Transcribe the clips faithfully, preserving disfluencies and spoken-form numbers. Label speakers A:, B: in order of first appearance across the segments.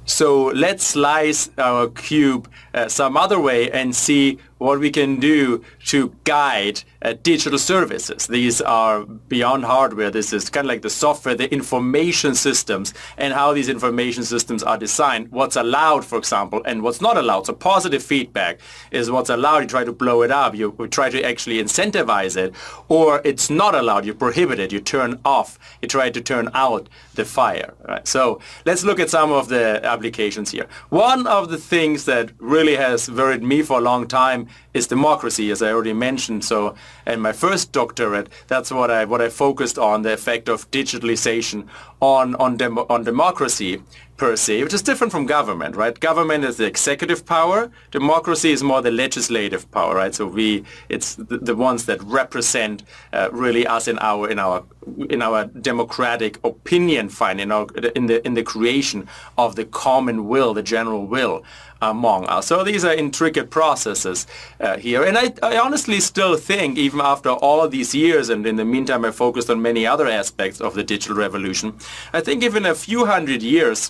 A: So let's slice our cube uh, some other way and see what we can do to guide uh, digital services. These are beyond hardware. This is kind of like the software, the information systems, and how these information systems are designed. What's allowed, for example, and what's not allowed. So positive feedback is what's allowed. You try to blow it up. You try to actually incentivize it. Or it's not allowed. You prohibit it. You turn off. You try to turn out the fire. Right? So let's look at some of the applications here. One of the things that really has worried me for a long time is democracy, as I already mentioned. So in my first doctorate, that's what I what I focused on, the effect of digitalization on on, dem on democracy per se, which is different from government, right? Government is the executive power. Democracy is more the legislative power, right? So we, it's the, the ones that represent uh, really us in our in our in our democratic opinion, fine, in our in the in the creation of the common will, the general will among us. So these are intricate processes uh, here, and I, I honestly still think, even after all these years, and in the meantime I focused on many other aspects of the digital revolution, I think if in a few hundred years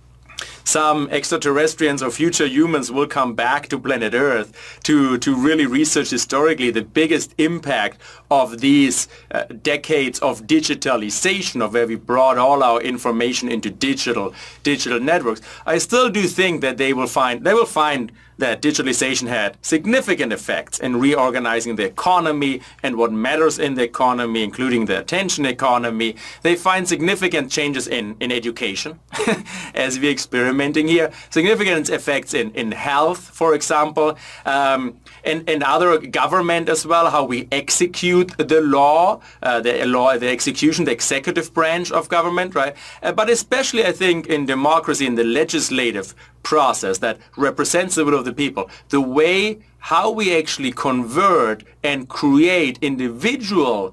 A: some extraterrestrials or future humans will come back to planet Earth to, to really research historically the biggest impact of these uh, decades of digitalization, of where we brought all our information into digital digital networks. I still do think that they will find they will find that digitalization had significant effects in reorganizing the economy and what matters in the economy, including the attention economy. They find significant changes in, in education, as we're experimenting here, significant effects in, in health, for example, um, and, and other government as well, how we execute the law, uh, the law, the execution, the executive branch of government, right? Uh, but especially, I think, in democracy, in the legislative process that represents the will of the people, the way how we actually convert and create individual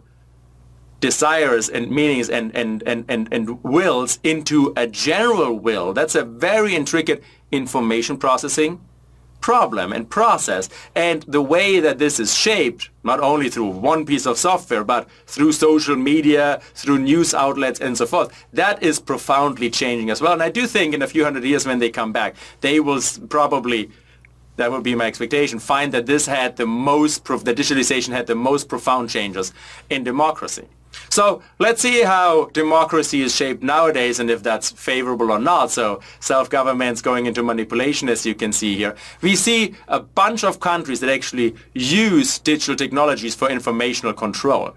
A: desires and meanings and, and, and, and, and wills into a general will. That's a very intricate information processing problem and process, and the way that this is shaped not only through one piece of software but through social media, through news outlets and so forth, that is profoundly changing as well. And I do think in a few hundred years when they come back, they will probably, that would be my expectation, find that this had the most, the digitalization had the most profound changes in democracy. So let's see how democracy is shaped nowadays and if that's favorable or not. So self-government's going into manipulation, as you can see here. We see a bunch of countries that actually use digital technologies for informational control.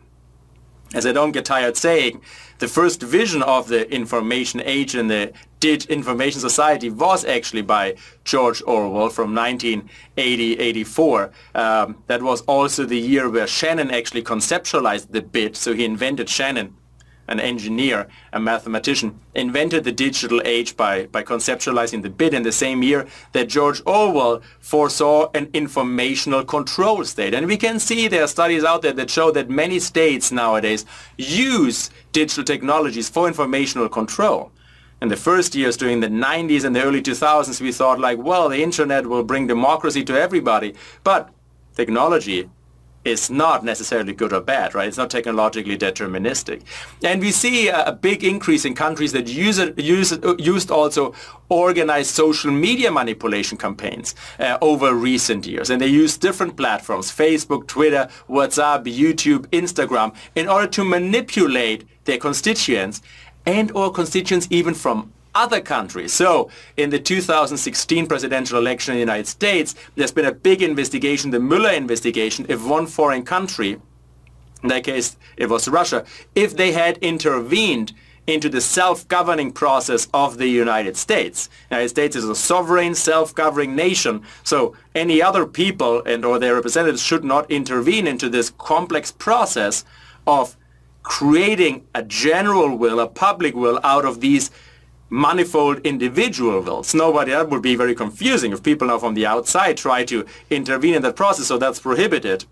A: As I don't get tired saying, the first vision of the information age and the dig information society was actually by George Orwell from nineteen eighty to eighty-four. Um, that was also the year where Shannon actually conceptualized the bit. So he invented Shannon, an engineer, a mathematician, invented the digital age by, by conceptualizing the bit in the same year that George Orwell foresaw an informational control state. And we can see there are studies out there that show that many states nowadays use digital technologies for informational control. In the first years during the nineties and the early two thousands, we thought like, well, the internet will bring democracy to everybody. But technology is not necessarily good or bad, right? It's not technologically deterministic. And we see a, a big increase in countries that use it, use it, used also organized social media manipulation campaigns uh, over recent years. And they use different platforms, Facebook, Twitter, WhatsApp, YouTube, Instagram, in order to manipulate their constituents and or constituents even from other countries. So in the two thousand sixteen presidential election in the United States, there's been a big investigation, the Mueller investigation, if one foreign country, in that case it was Russia, if they had intervened into the self-governing process of the United States. The United States is a sovereign, self-governing nation, so any other people and or their representatives should not intervene into this complex process of creating a general will, a public will out of these manifold individual wills. Nobody, that would be very confusing if people now from the outside try to intervene in that process, so that's prohibited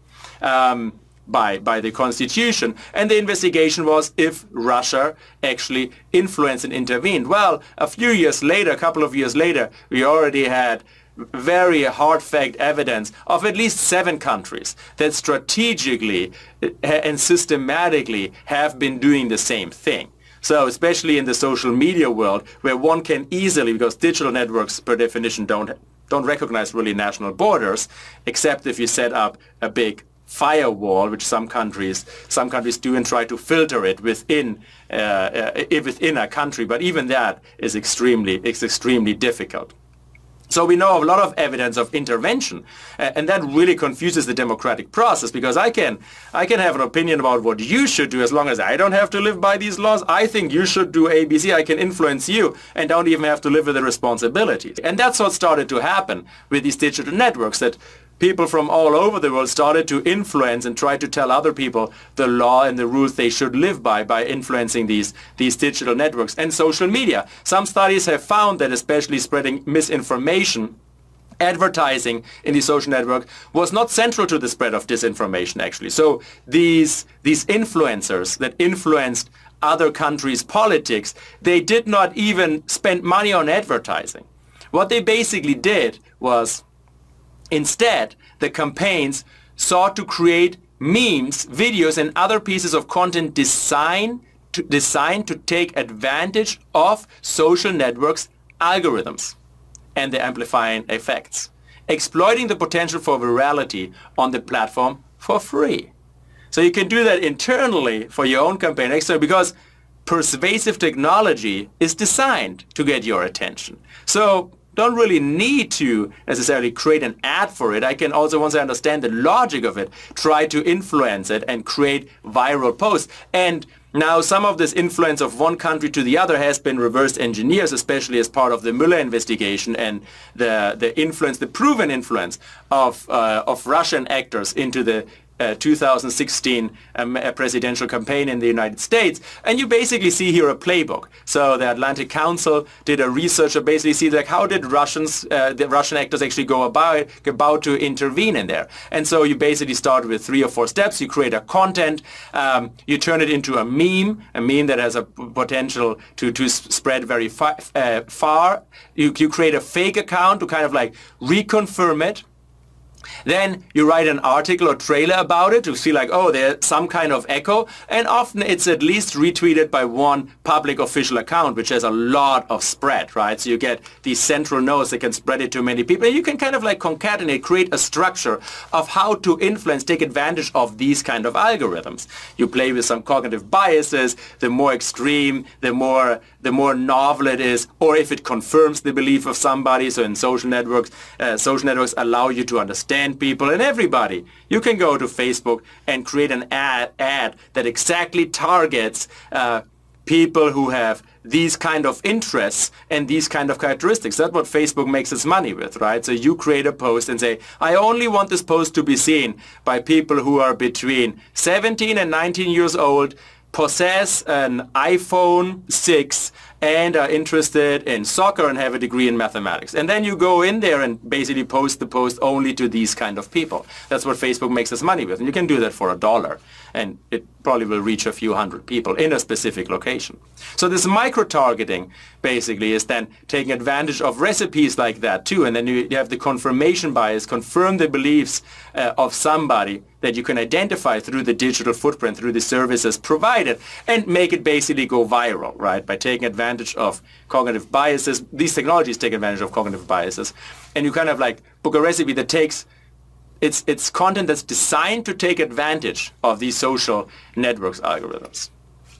A: um, by, by the Constitution. And the investigation was if Russia actually influenced and intervened. Well, a few years later, a couple of years later, we already had very hard fact evidence of at least seven countries that strategically and systematically have been doing the same thing. So especially in the social media world, where one can easily, because digital networks per definition don't don't recognize really national borders, except if you set up a big firewall, which some countries some countries do, and try to filter it within uh, uh, within a country. But even that is extremely it's extremely difficult. So we know of a lot of evidence of intervention, uh, and that really confuses the democratic process, because I can I can have an opinion about what you should do as long as I don't have to live by these laws. I think you should do A B C. I can influence you and don't even have to live with the responsibilities. And that's what started to happen with these digital networks, that people from all over the world started to influence and try to tell other people the law and the rules they should live by by influencing these, these digital networks and social media. Some studies have found that especially spreading misinformation, advertising in the social network was not central to the spread of disinformation, actually. So these, these influencers that influenced other countries' politics, they did not even spend money on advertising. What they basically did was, instead, the campaigns sought to create memes, videos, and other pieces of content designed to, designed to take advantage of social networks' algorithms and their amplifying effects, exploiting the potential for virality on the platform for free. So you can do that internally for your own campaign, externally, because persuasive technology is designed to get your attention. So don't really need to necessarily create an ad for it. I can also, once I understand the logic of it, try to influence it and create viral posts. And now some of this influence of one country to the other has been reverse engineered, especially as part of the Mueller investigation and the, the influence, the proven influence of, uh, of Russian actors into the Uh, two thousand sixteen um, a presidential campaign in the United States. And you basically see here a playbook. So the Atlantic Council did a research to basically see like how did Russians, uh, the Russian actors actually go about, about to intervene in there. And so you basically start with three or four steps. You create a content, um, you turn it into a meme, a meme that has a potential to, to spread very far. Uh, far. You, you create a fake account to kind of like reconfirm it. Then you write an article or trailer about it to see like, oh, there's some kind of echo. And often it's at least retweeted by one public official account, which has a lot of spread, right? So you get these central nodes that can spread it to many people. And you can kind of like concatenate, create a structure of how to influence, take advantage of these kind of algorithms. You play with some cognitive biases. The more extreme, the more the more novel it is, or if it confirms the belief of somebody. So in social networks, uh, social networks allow you to understand people and everybody. You can go to Facebook and create an ad, ad that exactly targets uh, people who have these kind of interests and these kind of characteristics. That's what Facebook makes its money with, right? So you create a post and say, I only want this post to be seen by people who are between seventeen and nineteen years old, possess an iPhone six, and are interested in soccer and have a degree in mathematics. And then you go in there and basically post the post only to these kind of people. That's what Facebook makes its money with. And you can do that for a dollar. And it probably will reach a few hundred people in a specific location. So this micro-targeting basically is then taking advantage of recipes like that too. And then you have the confirmation bias, confirm the beliefs uh, of somebody that you can identify through the digital footprint, through the services provided, and make it basically go viral, right? By taking advantage of cognitive biases. These technologies take advantage of cognitive biases. And you kind of like book a recipe that takes It's, it's content that's designed to take advantage of these social networks algorithms.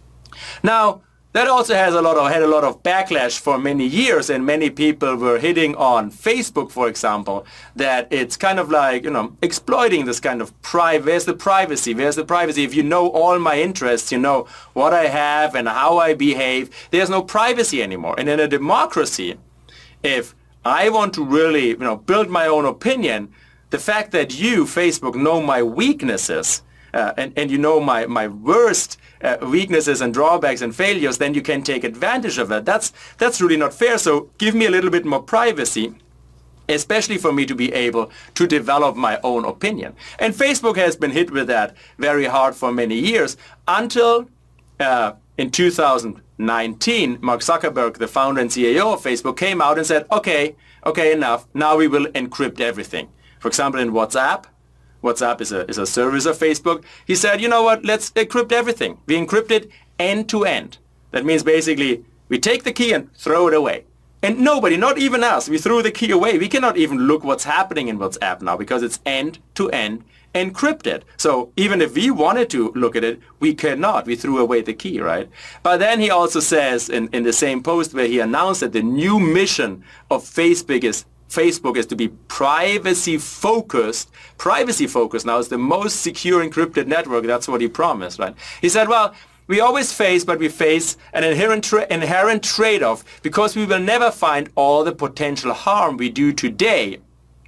A: Now, that also has a lot of, had a lot of backlash for many years, and many people were hitting on Facebook, for example, that it's kind of like, you know, exploiting this kind of private, where's the privacy, where's the privacy? If you know all my interests, you know what I have and how I behave, there's no privacy anymore. And in a democracy, if I want to really, you know, build my own opinion, the fact that you, Facebook, know my weaknesses uh, and, and you know my, my worst uh, weaknesses and drawbacks and failures, then you can take advantage of that. That's, that's really not fair. So give me a little bit more privacy, especially for me to be able to develop my own opinion. And Facebook has been hit with that very hard for many years until uh, in two thousand nineteen, Mark Zuckerberg, the founder and C E O of Facebook, came out and said, okay, okay, enough. Now we will encrypt everything. For example, in WhatsApp, WhatsApp is a, is a service of Facebook, he said, you know what, let's encrypt everything. We encrypt it end to end. That means basically we take the key and throw it away. And nobody, not even us, we threw the key away. We cannot even look what's happening in WhatsApp now because it's end-to-end encrypted. So even if we wanted to look at it, we cannot. We threw away the key, right? But then he also says in, in the same post where he announced that the new mission of Facebook is Facebook is to be privacy-focused. Privacy-focused now is the most secure encrypted network. That's what he promised, right? He said, well, we always face, but we face an inherent, tra inherent trade-off because we will never find all the potential harm we do today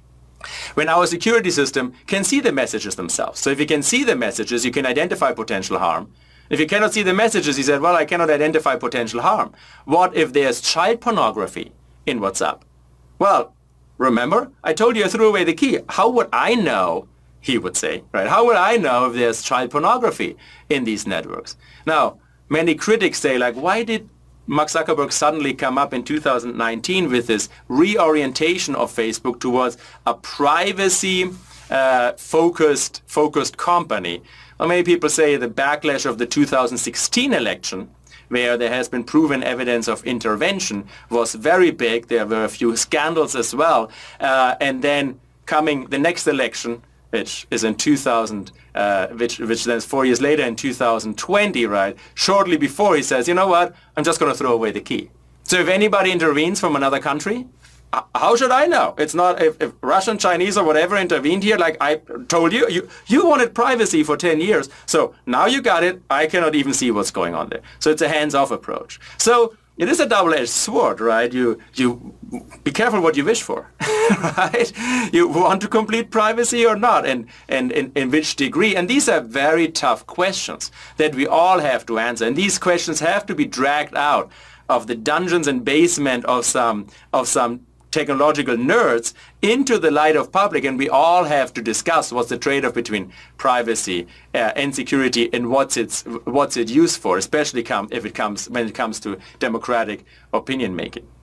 A: when our security system can see the messages themselves. So if you can see the messages, you can identify potential harm. If you cannot see the messages, he said, well, I cannot identify potential harm. What if there's child pornography in WhatsApp? Well, remember, I told you I threw away the key. How would I know, he would say, right? How would I know if there's child pornography in these networks? Now, many critics say, like, why did Mark Zuckerberg suddenly come up in two thousand nineteen with this reorientation of Facebook towards a privacy uh, focused, focused company? Well, many people say the backlash of the two thousand sixteen election, where there has been proven evidence of intervention, was very big. There were a few scandals as well. Uh, and then coming the next election, which is in two thousand, uh, which, which then is four years later in two thousand twenty, right? Shortly before, he says, you know what, I'm just going to throw away the key. So if anybody intervenes from another country, how should I know? It's not, if, if Russian, Chinese or whatever intervened here, like I told you, you, you wanted privacy for ten years. So now you got it. I cannot even see what's going on there. So it's a hands-off approach. So it is a double-edged sword, right? You, you be careful what you wish for, right? You want to complete privacy or not, and, and in, in which degree? And these are very tough questions that we all have to answer. And these questions have to be dragged out of the dungeons and basement of some, of some technological nerds into the light of public, and we all have to discuss what's the trade-off between privacy uh, and security, and what's its what's it used for, especially come if it comes when it comes to democratic opinion making.